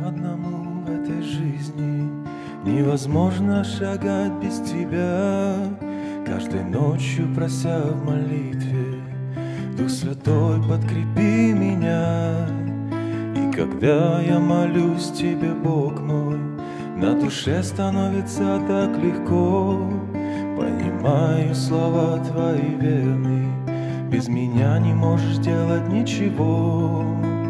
одному в этой жизни. Невозможно шагать без тебя, каждой ночью прося в молитве: Дух Святой, подкрепи меня. И когда я молюсь Тебе, Бог мой, на душе становится так легко. Понимаю слова Твои верные, без меня не можешь делать ничего.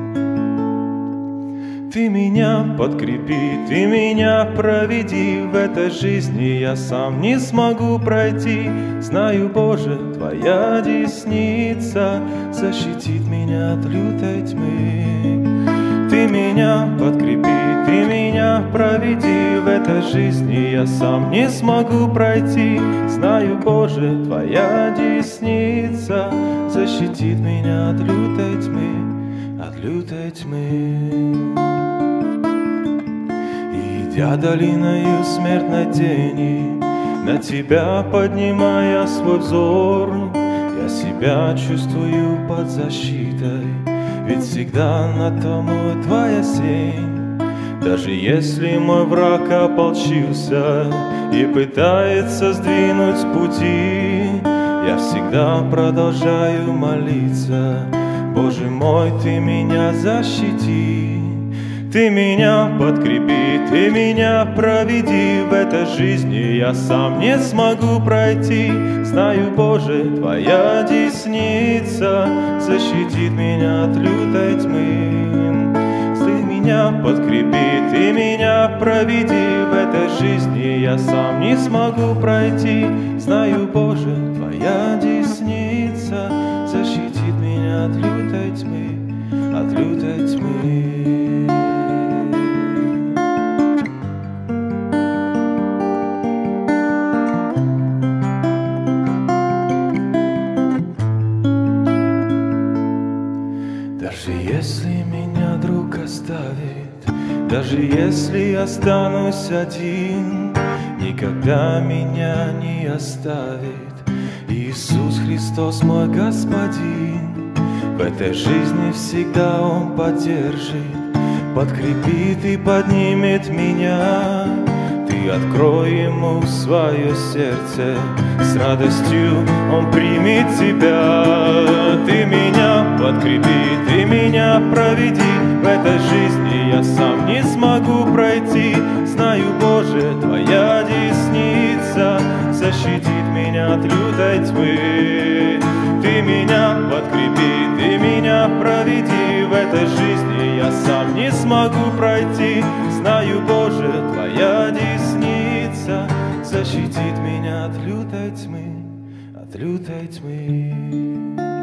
Ты меня подкрепи, Ты меня проведи, в этой жизни я сам не смогу пройти. Знаю, Боже, Твоя десница защитит меня от лютой тьмы. Ты меня подкрепи, Ты меня проведи, в этой жизни я сам не смогу пройти. Знаю, Боже, Твоя десница защитит меня от лютой тьмы, от лютой тьмы. Идя долиною смертной тени, на Тебя поднимая свой взор, я себя чувствую под защитой, ведь всегда над тобой Твоя сень. Даже если мой враг ополчился и пытается сдвинуть с пути, я всегда продолжаю молиться: Боже мой, Ты меня защити. Ты меня подкрепи, Ты меня проведи, в этой жизни я сам не смогу пройти. Знаю, Боже, Твоя десница защитит меня от лютой тьмы. Ты меня подкрепи, Ты меня проведи, в этой жизни я сам не смогу пройти. Знаю, Боже, Твоя десница защитит меня от лютой тьмы, от лютой тьмы. Даже если меня друг оставит, даже если останусь один, никогда меня не оставит Иисус Христос, мой Господин. В этой жизни всегда Он поддержит, подкрепит и поднимет меня. Ты открой Ему свое сердце, с радостью Он примет тебя. Ты меня подкрепи, Ты меня проведи, в этой жизни я сам не смогу пройти. Знаю, Боже, Твоя десница защитит меня от лютой тьмы. Ты меня подкрепи, Ты меня проведи, в этой жизни я сам не смогу пройти. Знаю, Боже, Твоя десница защитит меня от лютой тьмы, от лютой тьмы.